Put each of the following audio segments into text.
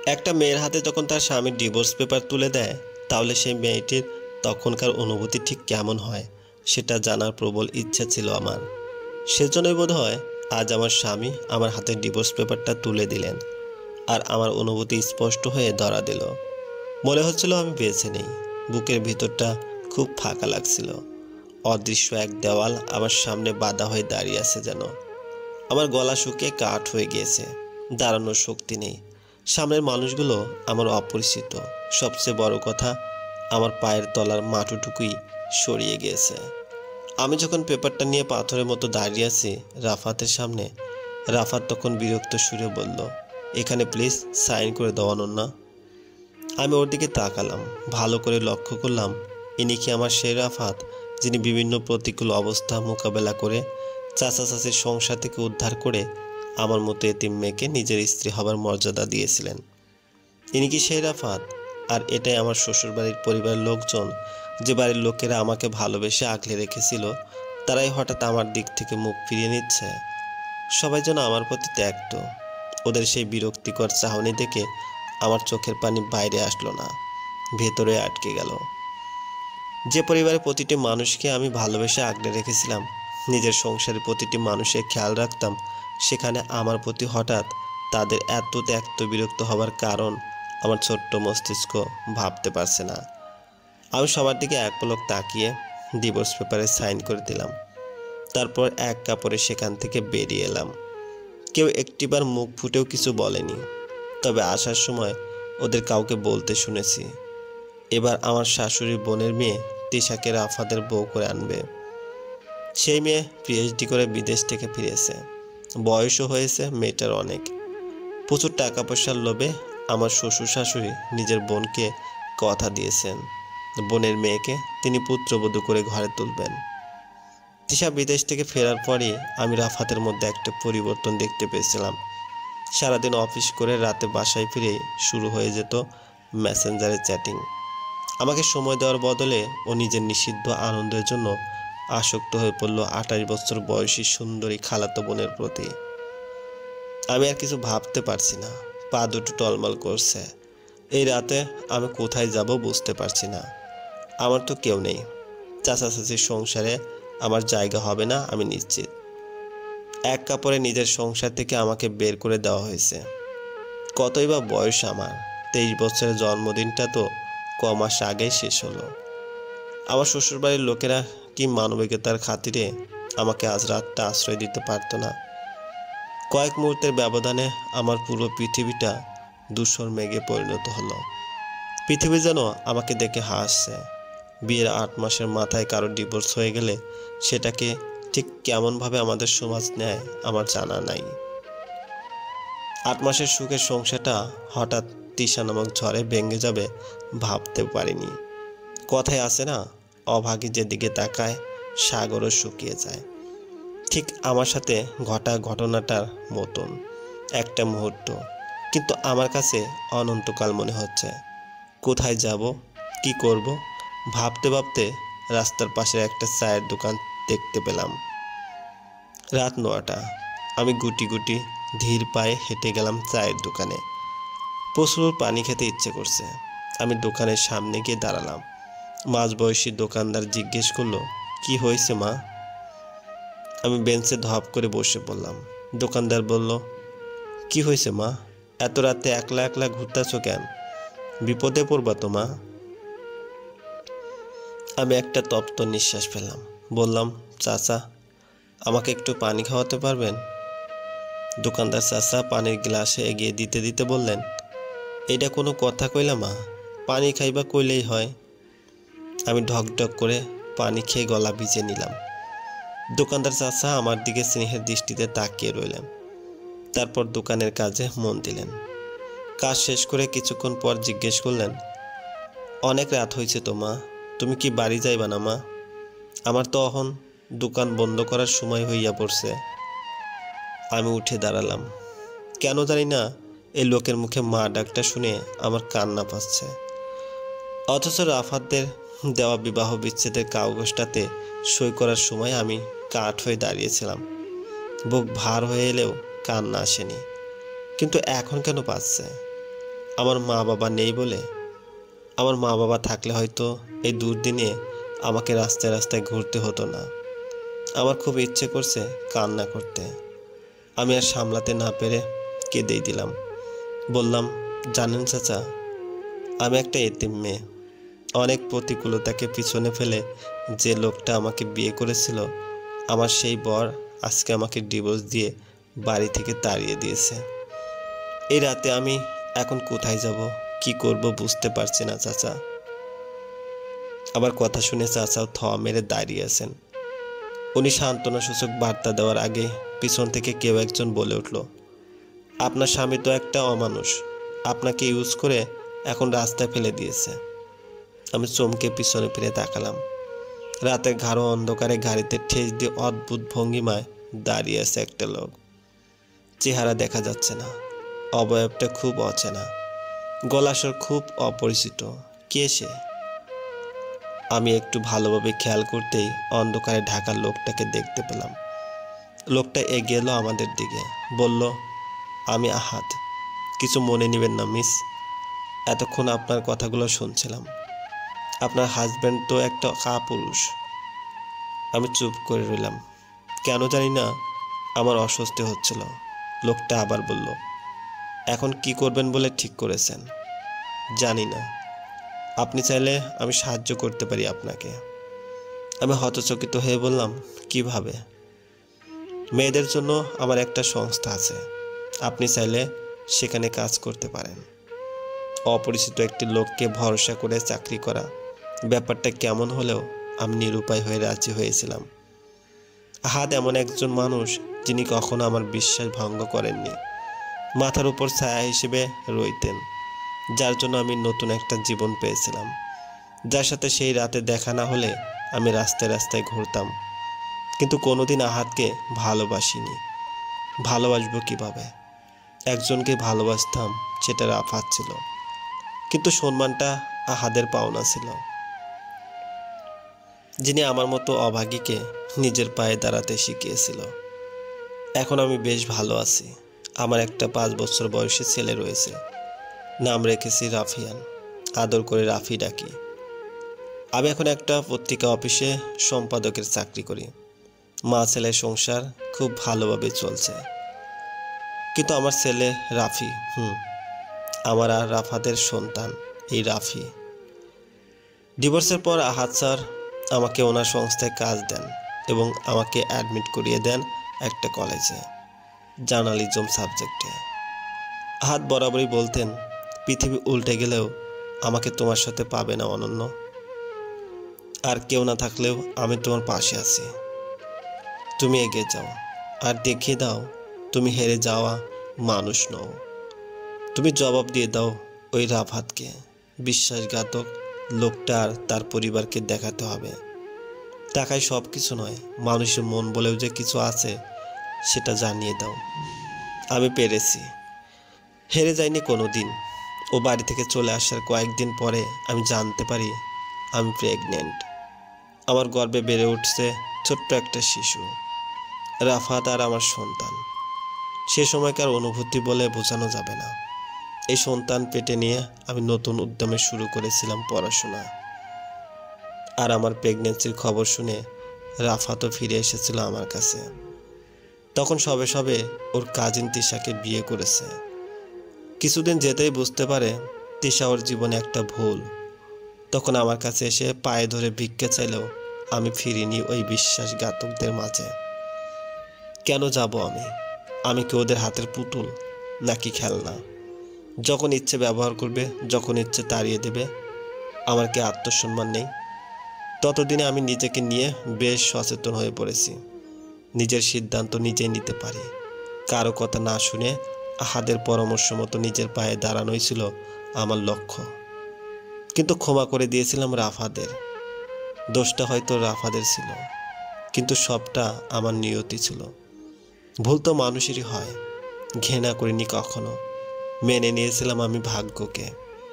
একটা মেয়ের হাতে যখন তার স্বামীর ডিভোর্স পেপার তুলে দেয়, তাহলে সেই মেয়েটির তখনকার অনুভূতি ঠিক কেমন হয় সেটা জানার প্রবল ইচ্ছা ছিল আমার। সেজন্যই বোধ হয় আজ আমার স্বামী আমার হাতে ডিভোর্স পেপারটা তুলে দিলেন, আর আমার অনুভূতি স্পষ্ট হয়ে ধরা দিল। মনে হচ্ছিল আমি বেঁচে নেই। বুকের ভিতরটা খুব ফাঁকা লাগছিল। অদৃশ্য এক দেওয়াল আমার সামনে বাধা হয়ে দাঁড়িয়ে আছে যেন। আমার গলা শুকিয়ে কাঠ হয়ে গিয়েছে, দাঁড়ানোর শক্তি নেই। সামনের মানুষগুলো আমার অপরিচিত। সবচেয়ে বড় কথা, আমার পায়ের তলার মাটুটুকুই সরিয়ে গিয়েছে। আমি যখন পেপারটা নিয়ে পাথরের মতো দাঁড়িয়ে আছি রাফাতের সামনে, রাফাত তখন বিরক্ত সুরে বলল, এখানে প্লিজ সাইন করে দাও অনন্যা। আমি ওর দিকে তাকালাম, ভালো করে লক্ষ্য করলাম ইনি কি আমার সেই রাফাত যিনি বিভিন্ন প্রতিকূল অবস্থা মোকাবেলা করে চাচা চাচির সংসার থেকে উদ্ধার করে আমার মতো এতিম মেয়েকে নিজের স্ত্রী হবার মর্যাদা দিয়েছিলেন। ইনি কি সেই রাফাত? আর এটাই আমার শ্বশুরবাড়ির পরিবারের লোকজন, যে বাড়ির লোকেরা আমাকে ভালোবেসে আগলে রেখেছিল, তারাই হঠাৎ আমার দিক থেকে মুখ ফিরিয়ে নিচ্ছে। সবাই যেন আমার প্রতি ত্যক্ত। ওদের সেই বিরক্তিকর চাহনি দেখে আমার চোখের পানি বাইরে আসলো না, ভেতরে আটকে গেল। যে পরিবারের প্রতিটি মানুষকে আমি ভালোবেসে আগলে রেখেছিলাম, নিজের সংসারের প্রতিটি মানুষের খেয়াল রাখতাম, সেখানে আমার প্রতি হঠাৎ তাদের এত ত্যক্ত বিরক্ত হবার কারণ আমার ছোট্ট মস্তিষ্ক ভাবতে পারছে না। আমি সবার দিকে এক পলক তাকিয়ে ডিভোর্স পেপারে সাইন করে দিলাম। তারপর এক কাপড়ে সেখান থেকে বেরিয়ে এলাম। কেউ একটিবার মুখ ফুটেও কিছু বলেনি। তবে আসার সময় ওদের কাউকে বলতে শুনেছি, এবার আমার শাশুড়ির বোনের মেয়ে তিশাকে রাফাতের বউ করে আনবে। সেই মেয়ে পিএইচডি করে বিদেশ থেকে ফিরেছে, বয়সও হয়েছে মেয়েটার অনেক। প্রচুর টাকা পয়সার লোভে আমার শ্বশুর শাশুড়ি নিজের বোনকে কথা দিয়েছেন, বোনের মেয়েকে তিনি পুত্রবধূ করে ঘরে তুলবেন। তিশা বিদেশ থেকে ফেরার পরই আমি রাফাতের মধ্যে একটা পরিবর্তন দেখতে পেয়েছিলাম। সারাদিন অফিস করে রাতে বাসায় ফিরে শুরু হয়ে যেত মেসেঞ্জারে চ্যাটিং। আমাকে সময় দেওয়ার বদলে ও নিজের নিষিদ্ধ আনন্দের জন্য আসক্ত হয়ে পড়ল 28 বছর বয়সী সুন্দরী খালাতো বোনের প্রতি। আমি আর কিছু ভাবতে পারছি না, পা দুটো টলমল করছে। এই রাতে আমি কোথায় যাব বুঝতে পারছি না। আমার তো কেউ নেই, চাচা চাচির সংসারে আমার জায়গা হবে না আমি নিশ্চিত। এক কাপড়ে নিজের সংসার থেকে আমাকে বের করে দেওয়া হয়েছে। কতই বা বয়স আমার, 23 বছরের জন্মদিনটা তো কমাস আগেই শেষ হলো। আমার শ্বশুরবাড়ির লোকেরা কি মানবিকতার খাতিরে আমাকে আজ রাতটা আশ্রয় দিতে পারতো না? কয়েক মুহূর্তের ব্যবধানে আমার পুরো পৃথিবীটা ধূসর মেঘে পরিণত হলো। পৃথিবী যেন আমাকে দেখে হাসছে। বিয়ের 8 মাসের মাথায় কারো ডিভোর্স হয়ে গেলে সেটাকে ঠিক কেমনভাবে আমাদের সমাজ নেয় আমার জানা নাই। 8 মাসের সুখের সংসারটা হঠাৎ তিশা নামক ঝড়ে ভেঙে যাবে ভাবতে পারিনি। কথায় আছে না, অভাগী যেদিকে তাকায় সাগরও শুকিয়ে যায়। ঠিক আমার সাথে ঘটা ঘটনাটার মতন একটা মুহূর্ত, কিন্তু আমার কাছে অনন্তকাল মনে হচ্ছে। কোথায় যাব, কি করব, ভাবতে ভাবতে রাস্তার পাশে একটা চায়ের দোকান দেখতে পেলাম। রাত 9টা। আমি গুটি গুটি ধীর পায়ে হেঁটে গেলাম চায়ের দোকানে। প্রচুর পানি খেতে ইচ্ছে করছে। আমি দোকানের সামনে গিয়ে দাঁড়ালাম। মাঝবয়সী দোকানদার জিজ্ঞেস করলো, কি হয়েছে মা? আমি বেঞ্চে ধপ করে বসে পড়লাম। দোকানদার বলল, কি হয়েছে মা, এত রাতে একলা একলা ঘুরতেছো কেন? বিপদে পড়বা তো মা। আমি একটা তপ্ত নিঃশ্বাস ফেললাম, বললাম, চাচা আমাকে একটু পানি খাওয়াতে পারবেন? দোকানদার চাচা পানির গ্লাসে এগিয়ে দিতে দিতে বললেন, এটা কোনো কথা কইলা মা, পানি খাইবা কইলেই হয়। আমি ঢকঢক করে পানি খেয়ে গলা ভিজে নিলাম। দোকানদার চাচা আমার দিকে স্নেহের দৃষ্টিতে তাকিয়ে রইলেন। তারপর দোকানের কাজে মন দিলেন। কাজ শেষ করে কিছুক্ষণ পর জিজ্ঞেস করলেন, অনেক রাত হয়েছে তো মা, তুমি কি বাড়ি যাইবা না মা? আমার তো এখন দোকান বন্ধ করার সময় হইয়া পড়ছে। আমি উঠে দাঁড়ালাম। কেন জানি না এই লোকের মুখে মা ডাকটা শুনে আমার কান্না পাচ্ছে। অথচ রাফাতদের দেওয়া বিবাহ বিচ্ছেদের কাগজটাতে সই করার সময় আমি কাঠ হয়ে দাঁড়িয়েছিলাম। বুক ভার হয়ে এলেও কান্না আসেনি। কিন্তু এখন কেন পাচ্ছে? আমার মা বাবা নেই বলে? আমার মা বাবা থাকলে হয়তো এই দুর্দিনে আমাকে রাস্তায় রাস্তায় ঘুরতে হতো না। আমার খুব ইচ্ছে করছে কান্না করতে। আমি আর সামলাতে না পেরে কেঁদেই দিলাম। বললাম, জানেন চাচা, আমি একটা এতিম মেয়ে। অনেক প্রতিকূলতাকে পিছনে ফেলে যে লোকটা আমাকে বিয়ে করেছিল, আমার সেই বর আজকে আমাকে ডিভোর্স দিয়ে বাড়ি থেকে তাড়িয়ে দিয়েছে। এই রাতে আমি এখন কোথায় যাব, কি করব বুঝতে পারছি না চাচা। আমার কথা শুনে চাচাও থ মেরে দাঁড়িয়ে আছেন। উনি সান্ত্বনাসূচক বার্তা দেওয়ার আগে পিছন থেকে কেউ একজন বলে উঠল, আপনার স্বামী তো একটা অমানুষ, আপনাকে ইউজ করে এখন রাস্তায় ফেলে দিয়েছে। আমি চমকে পিছনে ফিরে তাকালাম। রাতের গাঢ় অন্ধকারে গাড়িতে ঠেস দিয়ে অদ্ভুত ভঙ্গিমায় দাঁড়িয়ে আছে একটা লোক। চেহারা দেখা যাচ্ছে না, অবয়বটা খুব অচেনা, গলাস্বর খুব অপরিচিত। কে সে? আমি একটু ভালোভাবে খেয়াল করতেই অন্ধকারে ঢাকা লোকটাকে দেখতে পেলাম। লোকটা এগিয়ে এলো আমাদের দিকে, বলল, আমি আহাদ। কিছু মনে নেবেন না মিস, এতক্ষণ আপনার কথাগুলো শুনছিলাম। আপনার হাজব্যান্ড তো একটা কাপুরুষ। আমি চুপ করে রইলাম। কেন জানি না আমার অস্বস্তি হচ্ছিল। লোকটা আবার বলল, এখন কি করবেন বলে ঠিক করেছেন? জানি না, আপনি চাইলে আমি সাহায্য করতে পারি আপনাকে। আমি হতচকিত হয়ে বললাম, কিভাবে? মেয়েদের জন্য আমার একটা সংস্থা আছে, আপনি চাইলে সেখানে কাজ করতে পারেন। অপরিচিত একটি লোককে ভরসা করে চাকরি করা ব্যাপারটা কেমন হলেও আমি নিরুপায় হয়ে রাজি হয়েছিলাম। আহাদ এমন একজন মানুষ যিনি কখনো আমার বিশ্বাস ভঙ্গ করেননি, মাথার উপর ছায়া হিসেবে রইতেন, যার জন্য আমি নতুন একটা জীবন পেয়েছিলাম, যার সাথে সেই রাতে দেখা না হলে আমি রাস্তায় রাস্তায় ঘুরতাম। কিন্তু কোনোদিন আহাদকে ভালোবাসিনি। ভালোবাসবো কিভাবে? একজনকে ভালোবাসতাম, সেটা রাফাত ছিল, কিন্তু সম্মানটা আহাদের পাওনা ছিল, যিনি আমার মতো অভাগীকে নিজের পায়ে দাঁড়াতে শিখিয়েছিল। এখন আমি বেশ ভালো আছি। আমার একটা 5 বছর বয়সী ছেলে রয়েছে, নাম রেখেছি রাফিয়ান, আদর করে রাফি ডাকি। আমি এখন একটা পত্রিকা অফিসে সম্পাদকের চাকরি করি। মা ছেলের সংসার খুব ভালোভাবে চলছে। কিন্তু আমার ছেলে রাফি, আমার আর রাফাদের সন্তান এই রাফি। ডিভোর্সের পর আহাদ স্যার আমাকে ওনার সংস্থায় কাজ দেন এবং আমাকে অ্যাডমিট করিয়ে দেন একটা কলেজে, জার্নালিজম সাবজেক্টে। আহাদ বরাবরই বলতেন, পৃথিবী উল্টে গেলেও আমাকে তোমার সাথে পাবে না অনন্য, আর কেউ না থাকলেও আমি তোমার পাশে আছি। তুমি এগিয়ে যাও আর দেখিয়ে দাও তুমি হেরে যাওয়া মানুষ নও। তুমি জবাব দিয়ে দাও ওই রাফাতকে, বিশ্বাসঘাতক লোকটার তার পরিবারকে দেখাতে হবে টাকায় সব কিছু নয়, মানুষের মন বলেও যে কিছু আছে সেটা জানিয়ে দাও। আমি পেরেছি, হেরে যাইনি কোনো দিন। ও বাড়ি থেকে চলে আসার কয়েকদিন পরে আমি জানতে পারি আমি প্রেগনেন্ট। আমার গর্ভে বেড়ে উঠছে ছোট্ট একটা শিশু, রাফাত আর আমার সন্তান। সে সময়কার অনুভূতি বলে বোঝানো যাবে না। এই সন্তান পেটে নিয়ে আমি নতুন উদ্যমে শুরু করেছিলাম পড়াশোনা। আর আমার প্রেগনেন্সির খবর শুনে রাফাতও ফিরে এসেছিল আমার কাছে। তখন সবে সবে ওর কাজিন তিশাকে বিয়ে করেছে। কিছুদিন যেতেই বুঝতে পারে তিশা ওর জীবনে একটা ভুল। তখন আমার কাছে এসে পায়ে ধরে ভিক্ষা চাইলেও আমি ফিরিনি ওই বিশ্বাসঘাতকদের মাঝে। কেন যাব আমি? আমি কি ওদের হাতের পুতুল নাকি খেলনা? যখন ইচ্ছে ব্যবহার করবে, যখন ইচ্ছে তাড়িয়ে দেবে। আমার কি আত্মসম্মান নেই? ততদিনে আমি নিজেকে নিয়ে বেশ সচেতন হয়ে পড়েছি। নিজের সিদ্ধান্ত নিজেই নিতে পারি। কারো কথা না শুনে আহাদের পরামর্শ মতো নিজের পায়ে দাঁড়ানোই ছিল আমার লক্ষ্য। কিন্তু ক্ষমা করে দিয়েছিলাম রাফাদের। দোষটা হয়তো রাফাদের ছিল, কিন্তু সবটা আমার নিয়তি ছিল। ভুল তো মানুষেরই হয়। ঘৃণা করিনি কখনো, মেনে নিয়েছিলাম আমি ভাগ্যকে।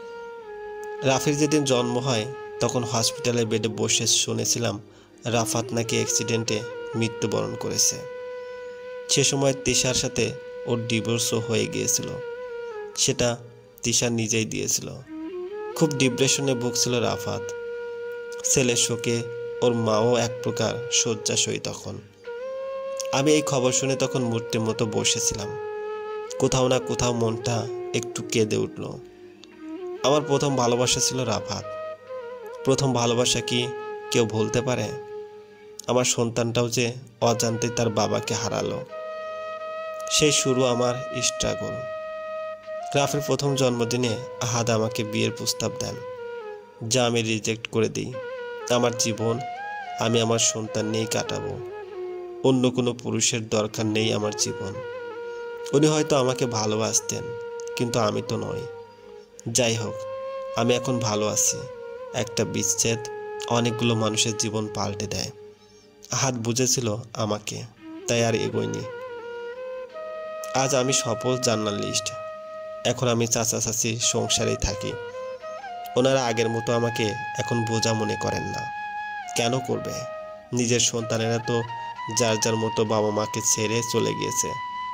রাফির যেদিন জন্ম হয় তখন হসপিটালের বেডে বসে শুনেছিলাম রাফাত নাকি অ্যাক্সিডেন্টে মৃত্যুবরণ করেছে। সে সময় তিশার সাথে ওর ডিভোর্সও হয়ে গিয়েছিল। সেটা তিশা নিজেই দিয়েছিল। খুব ডিপ্রেশনে ভুগছিল রাফাত। ছেলের শোকে ওর মাও এক প্রকার শয্যাশয়ী তখন। আমি এই খবর শুনে তখন মূর্তির মতো বসেছিলাম। কোথাও না কোথাও মনটা একটু কেঁদে উঠল। আমার প্রথম ভালোবাসা ছিল রাফাত। প্রথম ভালোবাসা কি কেউ ভুলতে পারে? আমার সন্তানটাও যে অজান্তে তার বাবাকে হারালো। সেই শুরু আমার স্ট্রাগল। রাফির প্রথম জন্মদিনে আহাদ আমাকে বিয়ের প্রস্তাব দেন, যা আমি রিজেক্ট করে দিই। আমার জীবন আমি আমার সন্তান নিয়েই কাটাবো, অন্য কোনো পুরুষের দরকার নেই আমার জীবন। উনি হয়তো আমাকে ভালোবাসতেন, কিন্তু আমি তো নই। যাই হোক, আমি এখন ভালো আছি। একটা বিচ্ছেদ অনেকগুলো মানুষের জীবন পাল্টে দেয়। আহাদ বুঝেছিল আমাকে, তাই আর এগোয়নি। আজ আমি সফল জার্নালিস্ট। এখন আমি চাচা চাচির সংসারেই থাকি। ওনারা আগের মতো আমাকে এখন বোঝা মনে করেন না। কেন করবে? নিজের সন্তানেরা তো যার যার মতো বাবা মাকে ছেড়ে চলে গিয়েছে।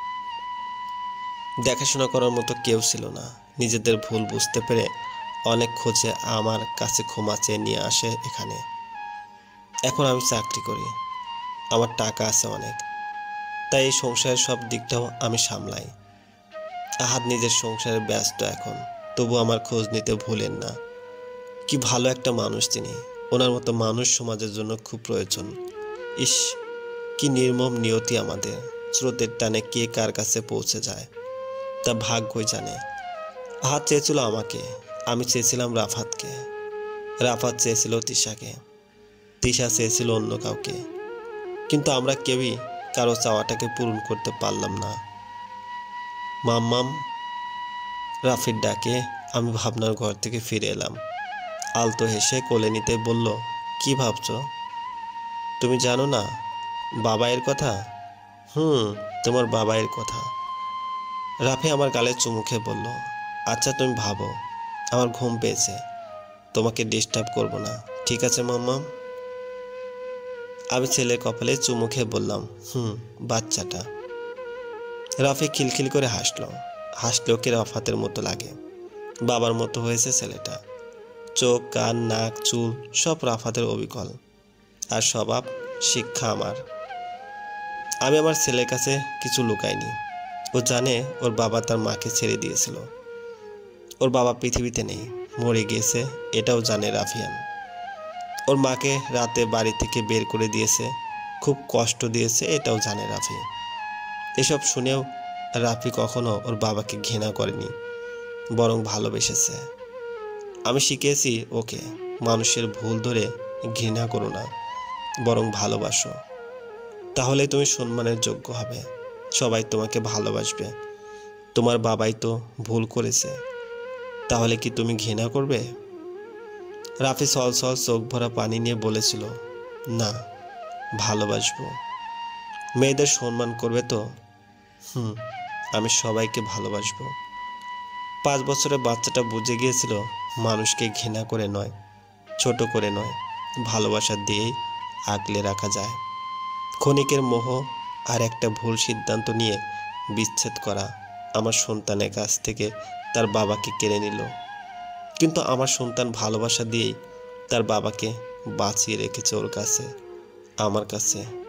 দেখাশোনা করার মতো কেউ ছিল না। নিজেদের ভুল বুঝতে পেরে অনেক খোঁজে আমার কাছে ক্ষমা চেয়ে নিয়ে আসে এখানে। এখন আমি চাকরি করি, আমার টাকা আছে অনেক, তাই এই সংসারের সব দিকটাও আমি সামলাই। আহাদ নিজের সংসারে ব্যস্ত এখন, তবু আমার খোঁজ নিতে ভুলেন না। কি ভালো একটা মানুষ তিনি। ওনার মতো মানুষ সমাজের জন্য খুব প্রয়োজন। ইস, কি নির্মম নিয়তি আমাদের। স্রোতের টানে কে কার কাছে পৌঁছে যায় তা ভাগ্যই জানে। আহাদ চেয়েছিল আমাকে, আমি চেয়েছিলাম রাফাতকে। রাফাত চেয়েছিল তিশাকে, তিশা চেয়েছিল অন্য কাউকে। কিন্তু আমরা কেউই কারো চাওয়াটাকে পূরণ করতে পারলাম না। মাম্মাম, রাফির ডাকে আমি ভাবনার ঘর থেকে ফিরে এলাম। আলতো হেসে কোলে নিতে বলল, কি ভাবছো? তুমি জানো না বাবাইয়ের কথা? তোমার বাবাইয়ের কথা। রাফি আমার গালে চুমু খেয়ে বলল, আচ্ছা তুমি ভাবো। আমার ঘুম পেয়েছে, তোমাকে ডিস্টার্ব করব না, ঠিক আছে মাম্মাম? আমি ছেলের কপালে চুমু খেয়ে বললাম, বাচ্চাটা। রাফি খিলখিল করে হাসলেও কি রাফাতের মতো লাগে। বাবার মতো হয়েছে ছেলেটা। চোখ, কান, নাক, চুল সব রাফাতের অবিকল। আর স্বভাব, শিক্ষা আমার। আমি আমার ছেলের কাছে কিছু লুকাইনি। ও জানে ওর বাবা তার মাকে ছেড়ে দিয়েছিল। ওর বাবা পৃথিবীতে নেই, মরে গিয়েছে, এটাও জানে রাফিয়ান। ওর মাকে রাতে বাড়ি থেকে বের করে দিয়েছে, খুব কষ্ট দিয়েছে, এটাও জানে রাফি। এসব শুনেও রাফি কখনো ওর বাবাকে ঘৃণা করেনি, বরং ভালোবেসেছে। আমি শিখিয়েছি ওকে, মানুষের ভুল ধরে ঘৃণা করো না, বরং ভালোবাসো। তাহলে তুমি সম্মানের যোগ্য হবে, সবাই তোমাকে ভালোবাসবে। তোমার বাবাই তো ভুল করেছে, তাহলে কি তুমি ঘৃণা করবে? রাফি সলসল চোখ ভরা পানি নিয়ে বলেছিল, না, ভালোবাসবো। মেয়েদের সম্মান করবে তো? আমি সবাইকে ভালোবাসবো। 5 বছরের বাচ্চাটা বুঝে গিয়েছিল মানুষকে ঘৃণা করে নয়, ছোট করে নয়, ভালোবাসা দিয়েই আগলে রাখা যায়। ক্ষণিকের মোহ আর একটা ভুল সিদ্ধান্ত নিয়ে বিচ্ছেদ করা আমার সন্তানের কাছ থেকে তার বাবাকে কেড়ে নিল। কিন্তু আমার সন্তান ভালোবাসা দিয়েই তার বাবাকে বাঁচিয়ে রেখেছে ওর কাছে, আমার কাছে।